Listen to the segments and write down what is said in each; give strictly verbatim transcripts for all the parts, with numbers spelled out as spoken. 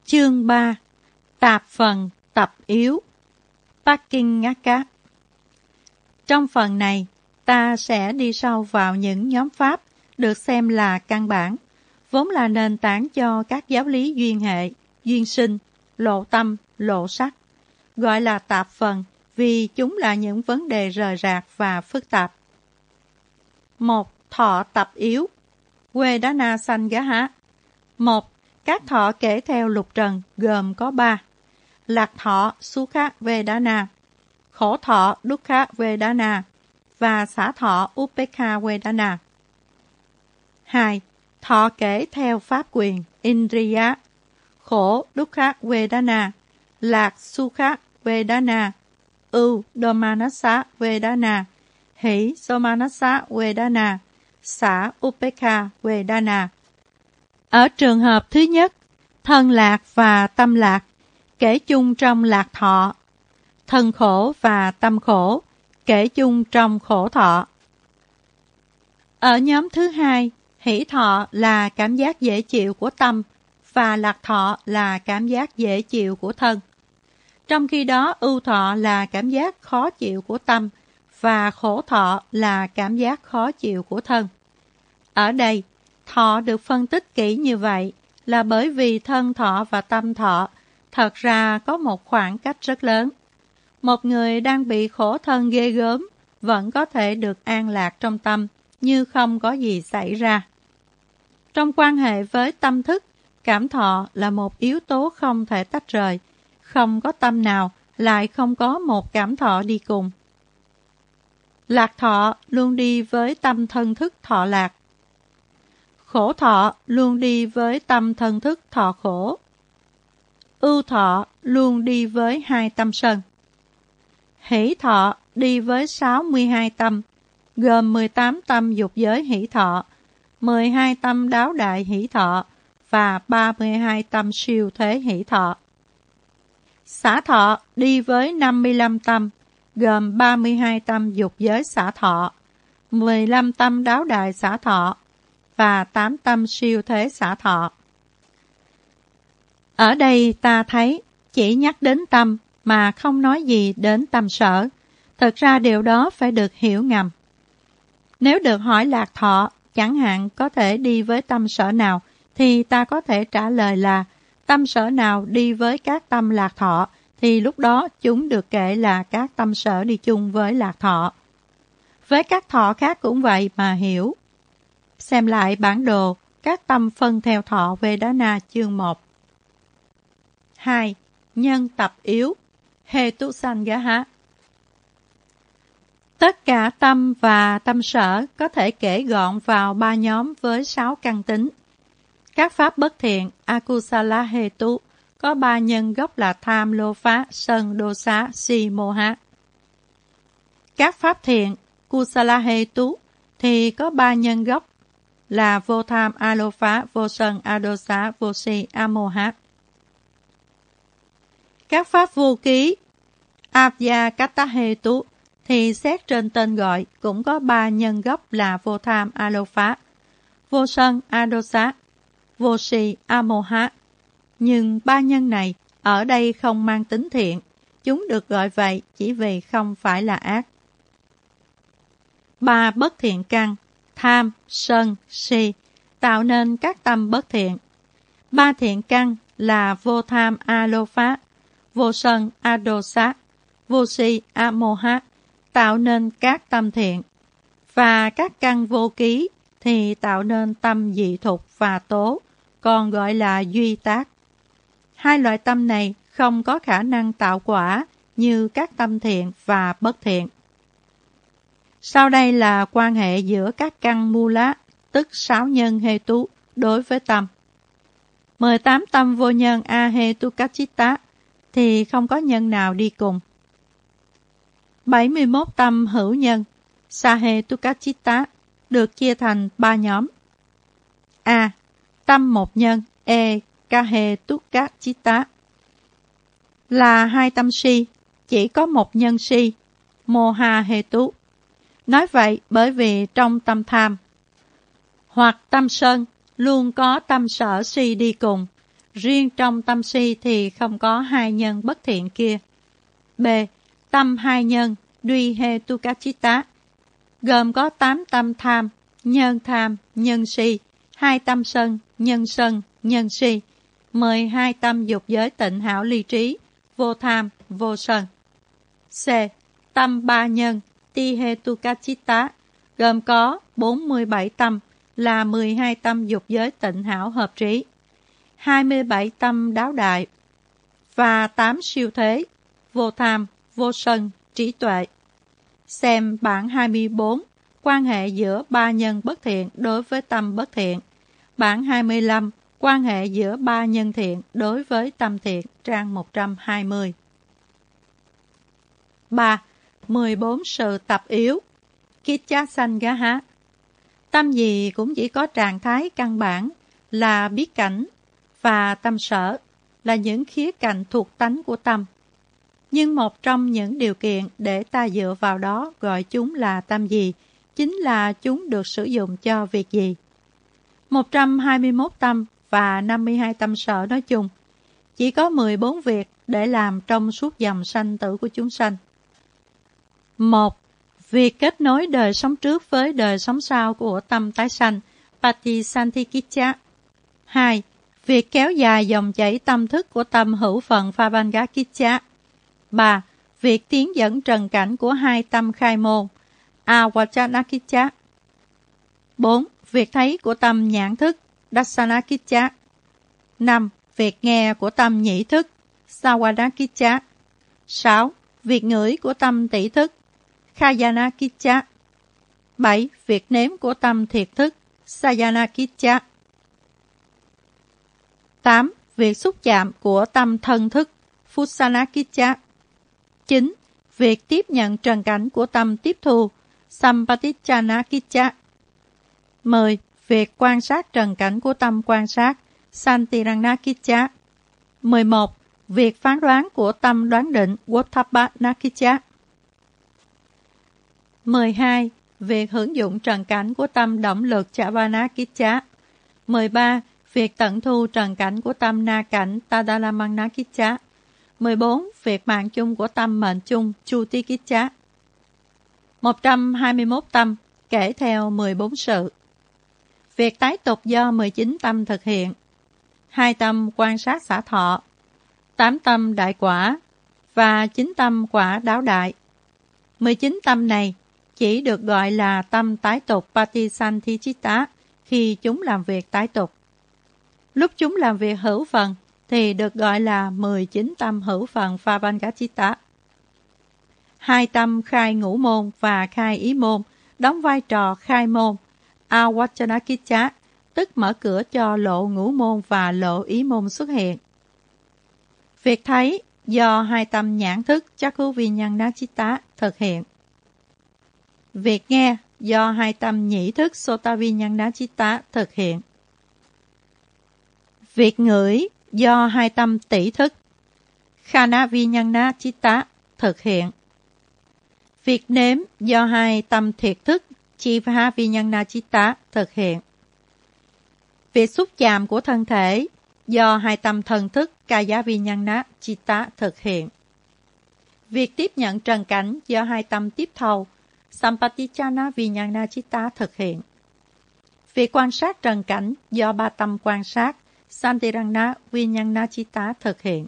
Chương ba. Tạp phần tập yếu. Paccingaka. Trong phần này, ta sẽ đi sâu vào những nhóm pháp được xem là căn bản, vốn là nền tảng cho các giáo lý duyên hệ, duyên sinh, lộ tâm, lộ sắc. Gọi là tạp phần vì chúng là những vấn đề rời rạc và phức tạp. Một. Thọ tập yếu. Vedana Sangaha. Một. Các thọ kể theo lục trần gồm có ba: lạc thọ Sukha Vedana, khổ thọ Dukkha Vedana và xả thọ Upekha Vedana. Hai. Thọ kể theo pháp quyền Indriya, khổ Dukkha Vedana, lạc Sukha Vedana, ưu Domanassa Vedana, hỷ Somanassa Vedana, xả Upekha Vedana. Ở trường hợp thứ nhất, thân lạc và tâm lạc kể chung trong lạc thọ, thân khổ và tâm khổ kể chung trong khổ thọ. Ở nhóm thứ hai, hỷ thọ là cảm giác dễ chịu của tâm và lạc thọ là cảm giác dễ chịu của thân. Trong khi đó, ưu thọ là cảm giác khó chịu của tâm và khổ thọ là cảm giác khó chịu của thân. Ở đây, thọ được phân tích kỹ như vậy là bởi vì thân thọ và tâm thọ thật ra có một khoảng cách rất lớn. Một người đang bị khổ thân ghê gớm vẫn có thể được an lạc trong tâm như không có gì xảy ra. Trong quan hệ với tâm thức, cảm thọ là một yếu tố không thể tách rời. Không có tâm nào lại không có một cảm thọ đi cùng. Lạc thọ luôn đi với tâm thân thức thọ lạc. Khổ thọ luôn đi với tâm thân thức thọ khổ. Ưu thọ luôn đi với hai tâm sân. Hỷ thọ đi với sáu mươi hai tâm, gồm mười tám tâm dục giới hỷ thọ, mười hai tâm đáo đại hỷ thọ và ba mươi hai tâm siêu thế hỷ thọ. Xả thọ đi với năm mươi lăm tâm, gồm ba mươi hai tâm dục giới xả thọ, mười lăm tâm đáo đại xả thọ và tám tâm siêu thế xả thọ. Ở đây ta thấy chỉ nhắc đến tâm mà không nói gì đến tâm sở. Thật ra điều đó phải được hiểu ngầm. Nếu được hỏi lạc thọ, chẳng hạn có thể đi với tâm sở nào, thì ta có thể trả lời là tâm sở nào đi với các tâm lạc thọ, thì lúc đó chúng được kể là các tâm sở đi chung với lạc thọ. Với các thọ khác cũng vậy mà hiểu. Xem lại bản đồ các tâm phân theo thọ Vedana chương một. hai. Nhân tập yếu. Hetu Sangaha. Tất cả tâm và tâm sở có thể kể gọn vào ba nhóm với sáu căn tính. Các pháp bất thiện Akusala Hetu có ba nhân gốc là tham, lô phá, sân, đô xá, si, mô há. Các pháp thiện Kusala Hetu thì có ba nhân gốc là vô tham, a lô phá, vô sân, a đô xá, vô si, a mô há. Các pháp vô ký Avyakata Hetu thì xét trên tên gọi cũng có ba nhân gốc là vô tham, a lô phá, vô sân, a đô xá, vô si, a mô há. Nhưng ba nhân này ở đây không mang tính thiện, chúng được gọi vậy chỉ vì không phải là ác. Ba bất thiện căn tham, sân, si tạo nên các tâm bất thiện. Ba thiện căn là vô tham, a lô phá, vô sân, a đô xá, vô si, a mô há tạo nên các tâm thiện. Và các căn vô ký thì tạo nên tâm dị thục và tố, còn gọi là duy tác. Hai loại tâm này không có khả năng tạo quả như các tâm thiện và bất thiện. Sau đây là quan hệ giữa các căn mula, tức sáu nhân hetu đối với tâm. mười tám tâm vô nhân ahetukachitta thì không có nhân nào đi cùng. bảy mươi mốt tâm hữu nhân sahetukachitta được chia thành ba nhóm. A. Tâm một nhân e kahetukachitta là hai tâm si, chỉ có một nhân si, moha hetu. Nói vậy bởi vì trong tâm tham hoặc tâm sân luôn có tâm sở si đi cùng, riêng trong tâm si thì không có hai nhân bất thiện kia. B. Tâm hai nhân, duy he tukachita, gồm có tám tâm tham, nhân tham, nhân si, hai tâm sân, nhân sân, nhân si, mười hai tâm dục giới tịnh hảo ly trí, vô tham, vô sân. C. Tâm ba nhân, ti he tukachita, gồm có bốn mươi bảy tâm, là mười hai tâm dục giới tịnh hảo hợp trí, hai mươi bảy tâm đáo đại, và tám siêu thế, vô tham, vô sân, trí tuệ. Xem bảng hai mươi bốn, quan hệ giữa ba nhân bất thiện đối với tâm bất thiện. Bảng hai mươi lăm, quan hệ giữa ba nhân thiện đối với tâm thiện, trang một trăm hai mươi. ba. mười bốn sự tập yếu. Kicca Sangaha. Tâm gì cũng chỉ có trạng thái căn bản là biết cảnh, và tâm sở là những khía cạnh thuộc tánh của tâm. Nhưng một trong những điều kiện để ta dựa vào đó gọi chúng là tâm gì, chính là chúng được sử dụng cho việc gì. một trăm hai mươi mốt tâm và năm mươi hai tâm sở nói chung, chỉ có mười bốn việc để làm trong suốt dòng sanh tử của chúng sanh. một. Việc kết nối đời sống trước với đời sống sau của tâm tái sanh, Patisanthikicca. hai. Việc kéo dài dòng chảy tâm thức của tâm hữu phận Phabangakicca. ba. Việc tiến dẫn trần cảnh của hai tâm khai môn, Awachanakicca. bốn. Việc thấy của tâm nhãn thức, Dasanakicca. năm. Việc nghe của tâm nhĩ thức, Sawanakicca. sáu. Việc ngửi của tâm tỷ thức, Khayanakicca. bảy. Việc nếm của tâm thiệt thức, Sayanakicca. tám. Việc xúc chạm của tâm thân thức, Phusanakicca. chín. Việc tiếp nhận trần cảnh của tâm tiếp thu, Sampatichanakicca. mười. Việc quan sát trần cảnh của tâm quan sát, Santiranakicca. mười một. Việc phán đoán của tâm đoán định, Wotthapanakicca. mười hai. Việc hưởng dụng trần cảnh của tâm động lực, Chavanakicca. mười ba. Việc tận thu trần cảnh của tâm na cảnh, Tadalamanakicca. mười bốn. Việc mạng chung của tâm mệnh chung, Chutikicca. một trăm hai mươi mốt tâm, kể theo mười bốn sự. Việc tái tục do mười chín tâm thực hiện. hai tâm quan sát xả thọ, tám tâm đại quả, và chín tâm quả đáo đại. mười chín tâm này chỉ được gọi là tâm tái tục Patisanthicitta khi chúng làm việc tái tục. Lúc chúng làm việc hữu phần thì được gọi là mười chín tâm hữu phần Phabangaccitta. Hai tâm khai ngũ môn và khai ý môn đóng vai trò khai môn, Awachanakicca, tức mở cửa cho lộ ngũ môn và lộ ý môn xuất hiện. Việc thấy do hai tâm nhãn thức, Chakkuviññāṇacitta, thực hiện. Việc nghe do hai tâm nhĩ thức, Sotaviññāṇacitta, thực hiện. Việc ngửi do hai tâm tỷ thức, Khanaviññāṇacitta, thực hiện. Việc nếm do hai tâm thiệt thức, Chivaviññāṇacitta, thực hiện. Việc xúc chạm của thân thể do hai tâm thần thức, Kayaviññāṇacitta, thực hiện. Việc tiếp nhận trần cảnh do hai tâm tiếp thầu, Sampatichanaviññāṇacitta, thực hiện. Việc quan sát trần cảnh do ba tâm quan sát, Santirana-viññāṇacitta, thực hiện.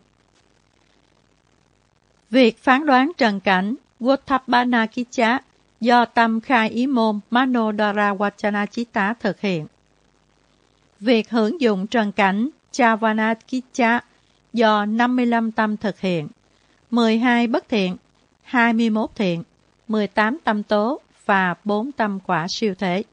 Việc phán đoán trần cảnh, Wotthapanakicca, do tâm khai ý môn, Manodara-vachanācitta, thực hiện. Việc hưởng dụng trần cảnh, Chavanakicca, do năm mươi lăm tâm thực hiện, mười hai bất thiện, hai mươi mốt thiện, mười tám tâm tố và bốn tâm quả siêu thể.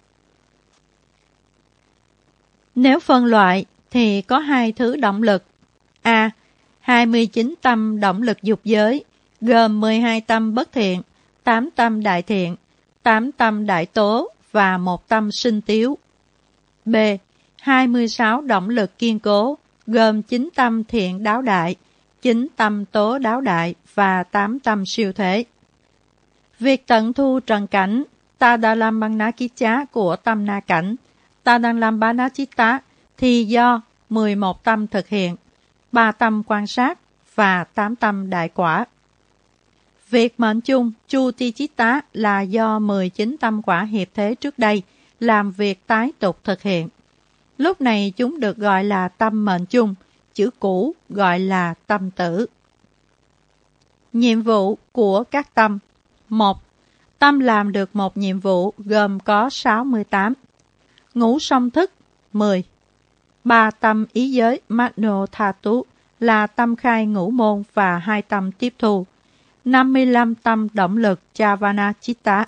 Nếu phân loại thì có hai thứ động lực. A. hai mươi chín tâm động lực dục giới, gồm mười hai tâm bất thiện, tám tâm đại thiện, tám tâm đại tố và một tâm sinh tiếu. B. hai mươi sáu động lực kiên cố, gồm chín tâm thiện đáo đại, chín tâm tố đáo đại và tám tâm siêu thể. Việc tận thu trần cảnh, Tadalambanakicca của tâm na cảnh, Tadalambanaccitta, thì do mười một tâm thực hiện, ba tâm quan sát và tám tâm đại quả. Việc mệnh chung Chutichitta là do mười chín tâm quả hiệp thế trước đây làm việc tái tục thực hiện. Lúc này chúng được gọi là tâm mệnh chung, chữ cũ gọi là tâm tử. Nhiệm vụ của các tâm. Một. Tâm làm được một nhiệm vụ gồm có sáu mươi tám. Ngũ song thức mười. Ba tâm ý giới Mano Thatu là tâm khai ngũ môn và hai tâm tiếp thu. năm mươi lăm tâm động lực Chavana Chitta.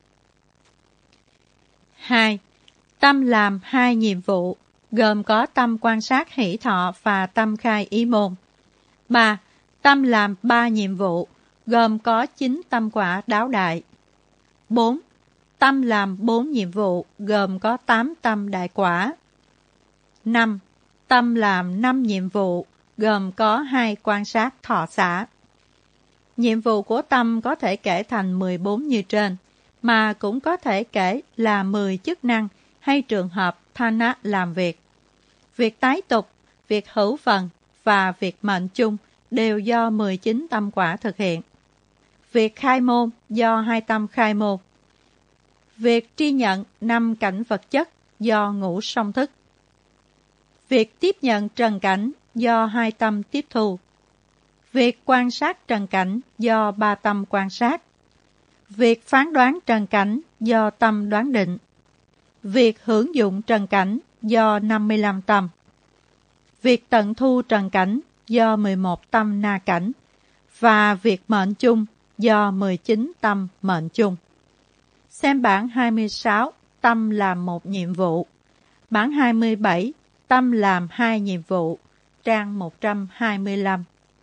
Hai. Tâm làm hai nhiệm vụ gồm có tâm quan sát hỷ thọ và tâm khai ý môn. Ba. Tâm làm ba nhiệm vụ gồm có chín tâm quả đáo đại. Bốn. Tâm làm bốn nhiệm vụ gồm có tám tâm đại quả. Năm. Tâm làm năm nhiệm vụ gồm có hai quan sát thọ xả. Nhiệm vụ của tâm có thể kể thành mười bốn như trên, mà cũng có thể kể là mười chức năng hay trường hợp thana làm việc. Việc tái tục, việc hữu phần và việc mệnh chung đều do mười chín tâm quả thực hiện. Việc khai môn do hai tâm khai môn. Việc tri nhận năm cảnh vật chất do ngũ song thức. Việc tiếp nhận trần cảnh do hai tâm tiếp thu. Việc quan sát trần cảnh do ba tâm quan sát. Việc phán đoán trần cảnh do tâm đoán định. Việc hưởng dụng trần cảnh do năm mươi lăm tâm. Việc tận thu trần cảnh do mười một tâm na cảnh. Và việc mệnh chung do mười chín tâm mệnh chung. Xem bảng hai mươi sáu, tâm làm một nhiệm vụ. Bảng hai mươi bảy, tâm làm hai nhiệm vụ. Trang một trăm hai mươi lăm.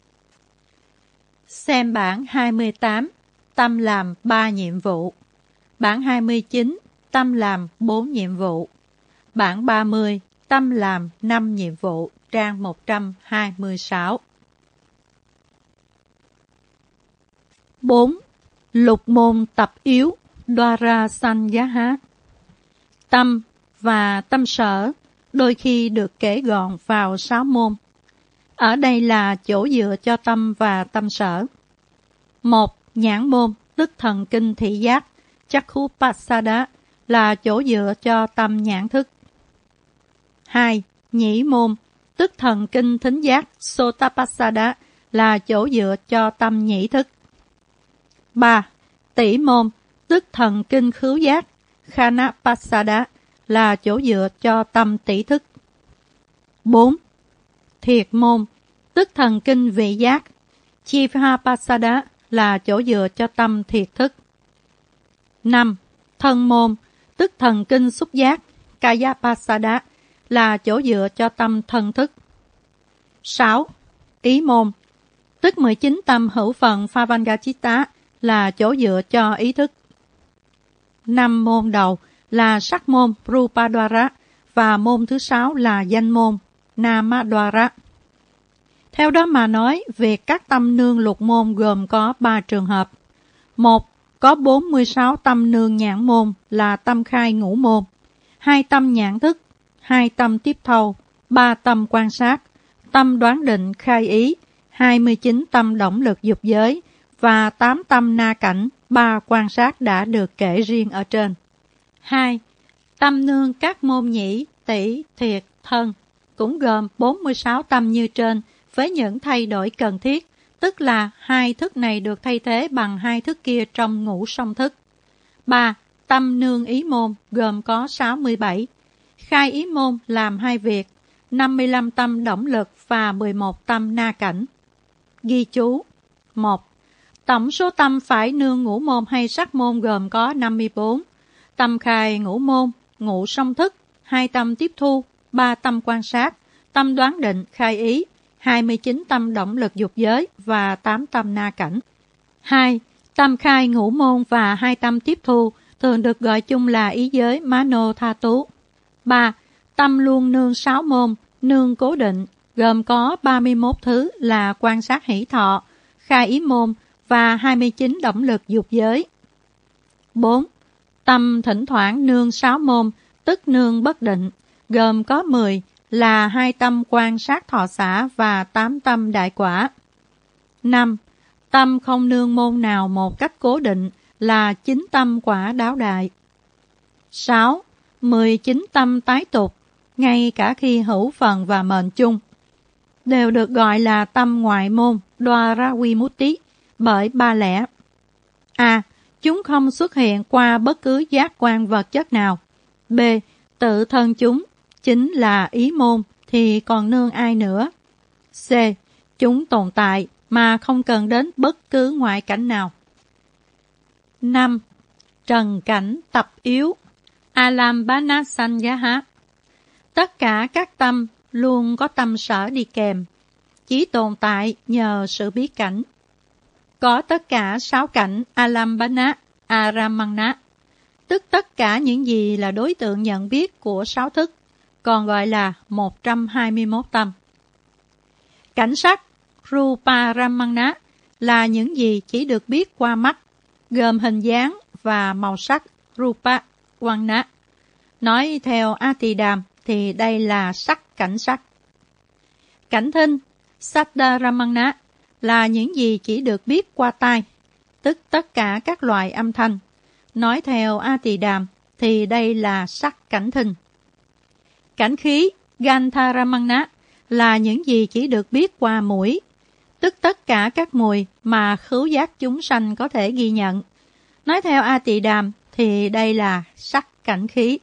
Xem bảng hai mươi tám, tâm làm ba nhiệm vụ. Bảng hai mươi chín, tâm làm bốn nhiệm vụ. Bảng ba mươi, tâm làm năm nhiệm vụ. Trang một trăm hai mươi sáu. bốn. Lục môn tập yếu Dwara Sanyaha. Tâm và tâm sở đôi khi được kể gọn vào sáu môn. Ở đây là chỗ dựa cho tâm và tâm sở. Một. Nhãn môn, tức thần kinh thị giác, Chakkupassada, là chỗ dựa cho tâm nhãn thức. Hai. Nhĩ môn, tức thần kinh thính giác, Sotapassada, là chỗ dựa cho tâm nhĩ thức. Ba. Tỷ môn, tức thần kinh khứu giác, Khanapassada, là chỗ dựa cho tâm tỷ thức. Bốn. Thiệt môn, tức thần kinh vị giác, Chivapassada, là chỗ dựa cho tâm thiệt thức. Năm. Thân môn, tức thần kinh xúc giác, Kayapassada, là chỗ dựa cho tâm thân thức. Sáu. Ý môn, tức mười chín tâm hữu phần Phavangachita, là chỗ dựa cho ý thức. Năm môn đầu là sắc môn Rupadwara và môn thứ sáu là danh môn Namadwara. Theo đó mà nói, việc các tâm nương lục môn gồm có ba trường hợp. Một. Có bốn mươi sáu tâm nương nhãn môn là tâm khai ngũ môn, hai tâm nhãn thức, hai tâm tiếp thâu, ba tâm quan sát, tâm đoán định khai ý, hai mươi chín tâm động lực dục giới và tám tâm na cảnh, ba quan sát đã được kể riêng ở trên. Hai. Tâm nương các môn nhĩ, tỷ, thiệt, thân cũng gồm bốn mươi sáu tâm như trên với những thay đổi cần thiết, tức là hai thức này được thay thế bằng hai thức kia trong ngũ song thức. Ba. Tâm nương ý môn gồm có sáu mươi bảy. Khai ý môn làm hai việc, năm mươi lăm tâm động lực và mười một tâm na cảnh. Ghi chú. Một. Tổng số tâm phải nương ngũ môn hay sắc môn gồm có năm mươi bốn. Tâm khai ngũ môn, ngũ song thức, hai tâm tiếp thu, ba tâm quan sát, tâm đoán định khai ý, hai mươi chín tâm động lực dục giới và tám tâm na cảnh. Hai. Tâm khai ngũ môn và hai tâm tiếp thu thường được gọi chung là ý giới Mano Thatu. Ba. Tâm luôn nương sáu môn, nương cố định, gồm có ba mươi mốt thứ là quan sát hỷ thọ, khai ý môn và hai mươi chín động lực dục giới. Bốn. Tâm thỉnh thoảng nương sáu môn, tức nương bất định, gồm có mười là hai tâm quan sát thọ xả và tám tâm đại quả. năm. Tâm không nương môn nào một cách cố định là chín tâm quả đáo đại. sáu. Mười chín tâm tái tục, ngay cả khi hữu phần và mệnh chung, đều được gọi là tâm ngoại môn Dwaravimutti bởi ba lẽ. A. Chúng không xuất hiện qua bất cứ giác quan vật chất nào. B. Tự thân chúng chính là ý môn thì còn nương ai nữa. C. Chúng tồn tại mà không cần đến bất cứ ngoại cảnh nào. năm. Trần cảnh tập yếu Alambana Sanyaha. Tất cả các tâm luôn có tâm sở đi kèm, chỉ tồn tại nhờ sự biết cảnh. Có tất cả sáu cảnh Alambana, Aramana, tức tất cả những gì là đối tượng nhận biết của sáu thức, còn gọi là một trăm hai mươi mốt tâm. Cảnh sắc Ruparamana là những gì chỉ được biết qua mắt, gồm hình dáng và màu sắc Rupa Vanna. Nói theo Atidam thì đây là sắc cảnh sắc. Cảnh thinh Saddharamana là những gì chỉ được biết qua tai, tức tất cả các loại âm thanh. Nói theo Atidam thì đây là sắc cảnh thinh. Cảnh khí Gandharamana là những gì chỉ được biết qua mũi, tức tất cả các mùi mà khứu giác chúng sanh có thể ghi nhận. Nói theo Atidam thì đây là sắc cảnh khí.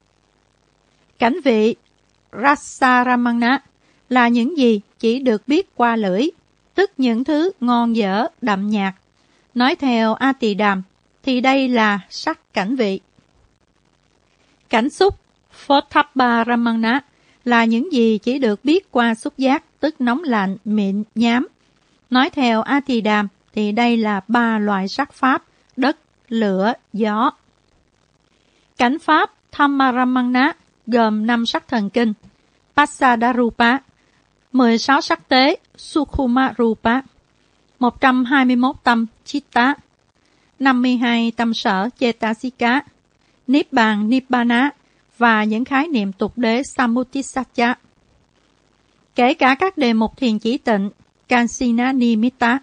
Cảnh vị Rasaramana là những gì chỉ được biết qua lưỡi, tức những thứ ngon dở, đậm nhạt. Nói theo Atidam thì đây là sắc cảnh vị. Cảnh xúc Photthapparamana là những gì chỉ được biết qua xúc giác, tức nóng lạnh, mịn, nhám. Nói theo Atidam thì đây là ba loại sắc pháp: đất, lửa, gió. Cảnh pháp Thammaramana gồm năm sắc thần kinh: Pasadarupa, mười sáu sắc tế Sukhuma Rupa, một trăm hai mươi mốt tâm Chitta, năm mươi hai tâm sở Cetasika, Niết bàn Nibbana và những khái niệm tục đế Samutissatcha. Kể cả các đề mục thiền chỉ tịnh Kansina Nimitta.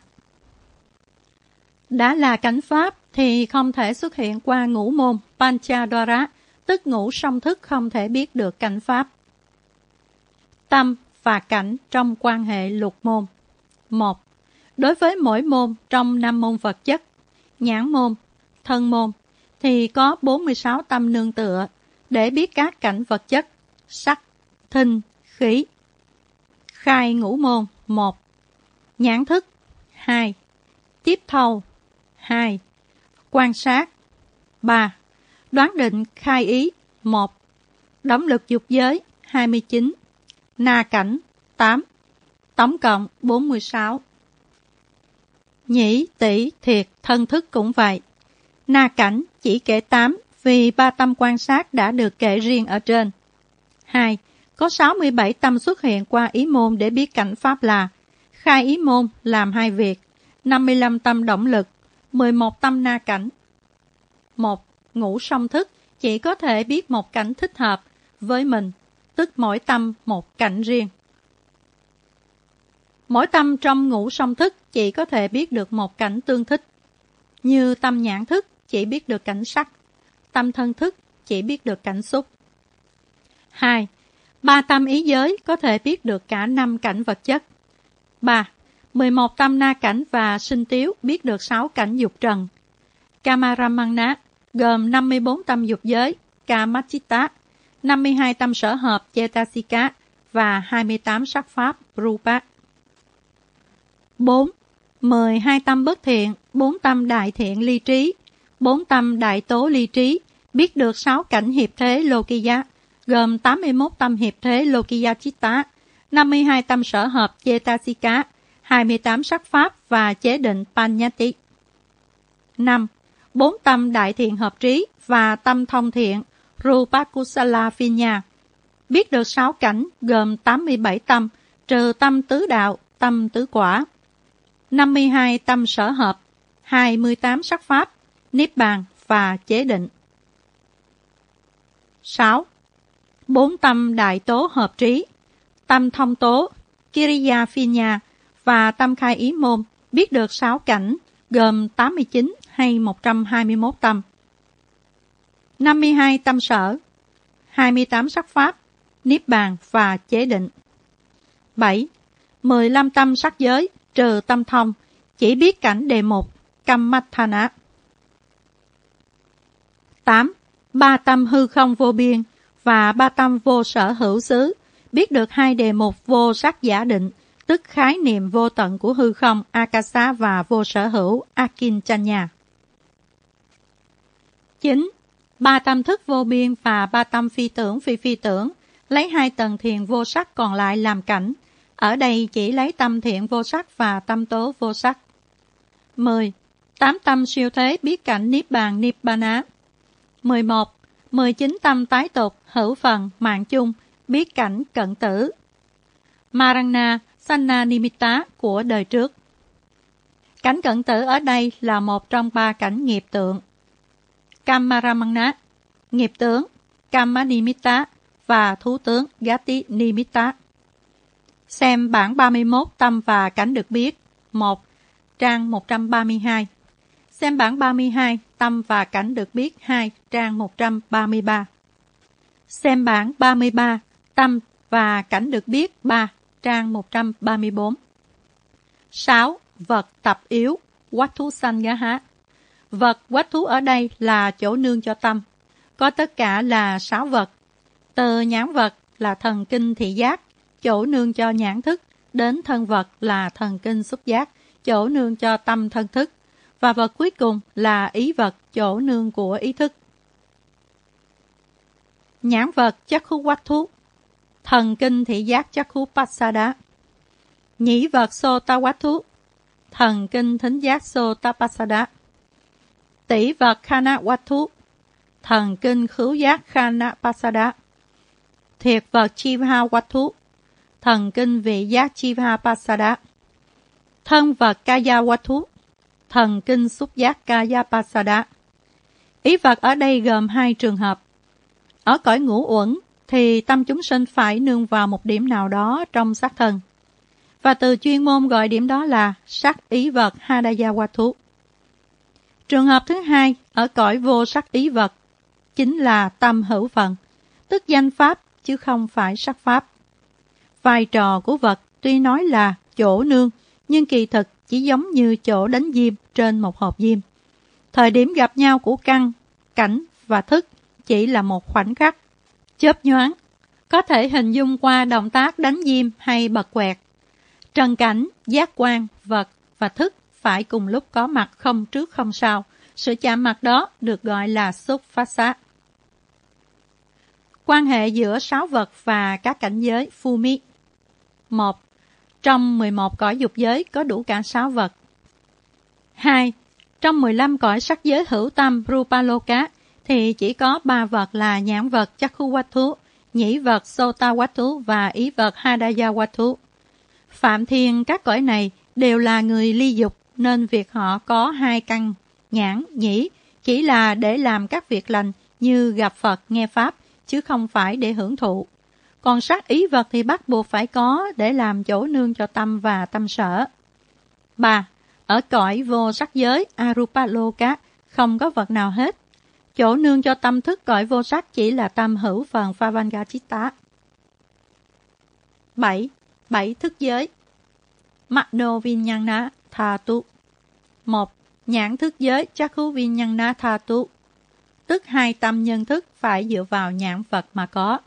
Đã là cảnh pháp thì không thể xuất hiện qua ngũ môn Panchadwara, tức ngũ song thức không thể biết được cảnh pháp. Tâm và cảnh trong quan hệ lục môn. một. Đối với mỗi môn trong năm môn vật chất, nhãn môn, thân môn, thì có bốn mươi sáu tâm nương tựa để biết các cảnh vật chất: sắc, thinh, khí. Khai ngũ môn: một. Nhãn thức: hai. Tiếp thâu: hai. Quan sát: ba. Đoán định khai ý: một. Đóng lực dục giới: hai mươi chín. Na cảnh: tám. Tổng cộng bốn mươi sáu. Nhĩ, tỷ, thiệt, thân thức cũng vậy. Na cảnh chỉ kể tám vì ba tâm quan sát đã được kể riêng ở trên. hai. Có sáu mươi bảy tâm xuất hiện qua ý môn để biết cảnh pháp là: khai ý môn làm hai việc, năm mươi lăm tâm động lực, mười một tâm na cảnh. một. Ngũ song thức chỉ có thể biết một cảnh thích hợp với mình, tức mỗi tâm một cảnh riêng. Mỗi tâm trong ngũ song thức chỉ có thể biết được một cảnh tương thích, như tâm nhãn thức chỉ biết được cảnh sắc, tâm thân thức chỉ biết được cảnh xúc. hai. Ba tâm ý giới có thể biết được cả năm cảnh vật chất. ba. mười một tâm na cảnh và sinh tiếu biết được sáu cảnh dục trần. Kamaramana gồm năm mươi bốn tâm dục giới Kamachitta, năm mươi hai tâm sở hợp Cetasika và hai mươi tám sắc pháp Rupa. bốn. mười hai tâm bất thiện, bốn tâm đại thiện ly trí, bốn tâm đại tố ly trí biết được sáu cảnh hiệp thế Lokiya, gồm tám mươi mốt tâm hiệp thế Lokiya Chitta, năm mươi hai tâm sở hợp Cetasika, hai mươi tám sắc pháp và chế định Panyati. năm. Bốn tâm đại thiện hợp trí và tâm thông thiện Rupakusala Phinya biết được sáu cảnh gồm tám mươi bảy tâm, trừ tâm tứ đạo, tâm tứ quả, năm mươi hai tâm sở hợp, hai mươi tám sắc pháp, niết bàn và chế định. sáu. Bốn tâm đại tố hợp trí tâm thông tố, Kiriya Phinya và tâm khai ý môn biết được sáu cảnh, gồm tám mươi chín hay một trăm hai mươi mốt tâm. năm mươi hai tâm sở, hai mươi tám sắc pháp, niết bàn và chế định. bảy. mười lăm tâm sắc giới, trừ tâm thông, chỉ biết cảnh đề mục, Kammatthana. tám. Ba tâm hư không vô biên và ba tâm vô sở hữu xứ, biết được hai đề mục vô sắc giả định, tức khái niệm vô tận của hư không, Akasa và vô sở hữu, Akinchanya. chín. Ba tâm thức vô biên và ba tâm phi tưởng phi phi tưởng, lấy hai tầng thiền vô sắc còn lại làm cảnh. Ở đây chỉ lấy tâm thiện vô sắc và tâm tố vô sắc. mười. Tám tâm siêu thế biết cảnh Niết Bàn Nibbana. mười một. mười chín tâm tái tục, hữu phần, mạng chung, biết cảnh cận tử. Marana, Sanna Nimitta của đời trước. Cảnh cận tử ở đây là một trong ba cảnh nghiệp tượng. Kammaramana, nghiệp tướng, Kamma Nimitta và thú tướng Gati Nimitta. Xem bản ba mươi mốt tâm và cảnh được biết, một, trang một trăm ba mươi hai. Xem bản ba mươi hai, tâm và cảnh được biết hai, trang một trăm ba mươi ba. Xem bản ba mươi ba, tâm và cảnh được biết ba, trang một trăm ba mươi bốn. sáu. Vật tập yếu, Wattu Sangaha. Vật Wattu ở đây là chỗ nương cho tâm. Có tất cả là sáu vật. Từ nhãn vật là thần kinh thị giác, chỗ nương cho nhãn thức, đến thân vật là thần kinh xúc giác, chỗ nương cho tâm thân thức, và vật cuối cùng là ý vật, chỗ nương của ý thức. Nhãn vật Chakku Wattu, thần kinh thị giác Chakku Passada. Nhĩ vật Sota Wattu, thần kinh thính giác Sota Passada. Tỷ vật Khana Wattu, thần kinh khứu giác Khana Passada. Thiệt vật Jivha Wattu, thần kinh vị giác Jivha Passada. Thân vật Kaya Wattu, thần kinh xúc giác Kaya Passada. Ý vật ở đây gồm hai trường hợp. Ở cõi ngũ uẩn thì tâm chúng sinh phải nương vào một điểm nào đó trong xác thân, và từ chuyên môn gọi điểm đó là sắc ý vật Hadaya Wattu. Trường hợp thứ hai, ở cõi vô sắc ý vật, chính là tâm hữu phận, tức danh pháp chứ không phải sắc pháp. Vai trò của vật tuy nói là chỗ nương, nhưng kỳ thực chỉ giống như chỗ đánh diêm trên một hộp diêm. Thời điểm gặp nhau của căn, cảnh và thức chỉ là một khoảnh khắc, chớp nhoáng, có thể hình dung qua động tác đánh diêm hay bật quẹt. Trần cảnh, giác quan, vật và thức phải cùng lúc có mặt không trước không sau. Sự chạm mặt đó được gọi là xúc phát sát. Quan hệ giữa sáu vật và các cảnh giới Phumi. một. Trong mười một cõi dục giới có đủ cả sáu vật. hai. Trong mười lăm cõi sắc giới hữu tâm Rupaloka thì chỉ có ba vật là nhãn vật Chakku Wattu, nhĩ vật Sota Wattu và ý vật Hadaya Wattu. Phạm thiên các cõi này đều là người ly dục, nên việc họ có hai căn nhãn, nhĩ chỉ là để làm các việc lành như gặp Phật, nghe Pháp, chứ không phải để hưởng thụ. Còn sắc ý vật thì bắt buộc phải có để làm chỗ nương cho tâm và tâm sở. ba. Ở cõi vô sắc giới Arupaloka không có vật nào hết. Chỗ nương cho tâm thức cõi vô sắc chỉ là tâm hữu phần Phavangachita. bảy. Bảy thức giới. Mano Vinyana Thatu. một. Nhãn thức giới Chakku Vinyana Thatu, tức hai tâm nhân thức phải dựa vào nhãn vật mà có.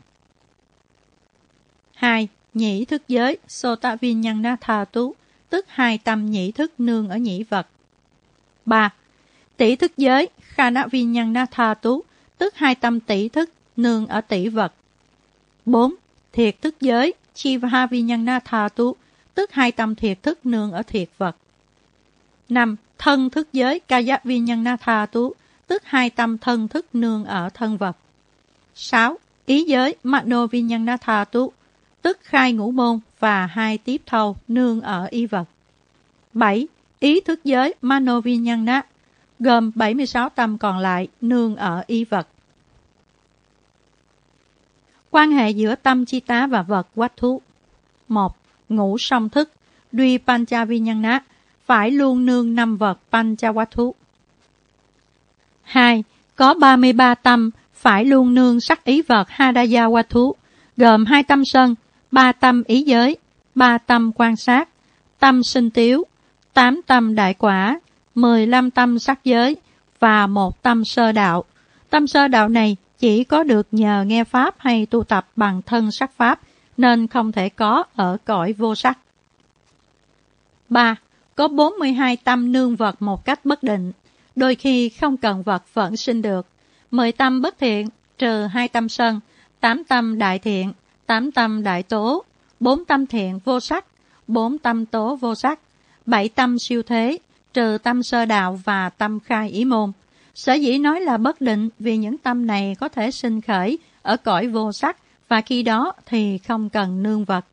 hai. Nhĩ thức giới Sota Vinyana Thatu, tức hai tâm nhĩ thức nương ở nhĩ vật. ba. Tỷ thức giới Khana Vinyana Thatu, tức hai tâm tỷ thức nương ở tỷ vật. bốn. Thiệt thức giới Jivha Vinyana Thatu, tức hai tâm thiệt thức nương ở thiệt vật. năm. Thân thức giới Kaya Vinyana Thatu, tức hai tâm thân thức nương ở thân vật. sáu. Ý giới Mano Vinyana Thatu, tức khai ngũ môn và hai tiếp thâu nương ở ý vật. bảy. Ý thức giới Mano Vinyana, gồm bảy mươi sáu tâm còn lại nương ở ý vật. Quan hệ giữa tâm Chitta và vật Wattu. một. Ngũ song thức, duy panchavinyana, phải luôn nương năm vật panchawattu. hai. Có ba mươi ba tâm, phải luôn nương sắc ý vật hadayawattu, gồm hai tâm sân, ba tâm ý giới, ba tâm quan sát, tâm sinh tiếu, tám tâm đại quả, mười lăm tâm sắc giới và một tâm sơ đạo. Tâm sơ đạo này chỉ có được nhờ nghe pháp hay tu tập bằng thân sắc pháp, nên không thể có ở cõi vô sắc. ba. Có bốn mươi hai tâm nương vật một cách bất định, đôi khi không cần vật vẫn sinh được. mười tâm bất thiện, trừ hai tâm sân, tám tâm đại thiện, tám tâm đại tố, bốn tâm thiện vô sắc, bốn tâm tố vô sắc, bảy tâm siêu thế, trừ tâm sơ đạo và tâm khai ý môn. Sở dĩ nói là bất định vì những tâm này có thể sinh khởi ở cõi vô sắc, và khi đó thì không cần nương vật.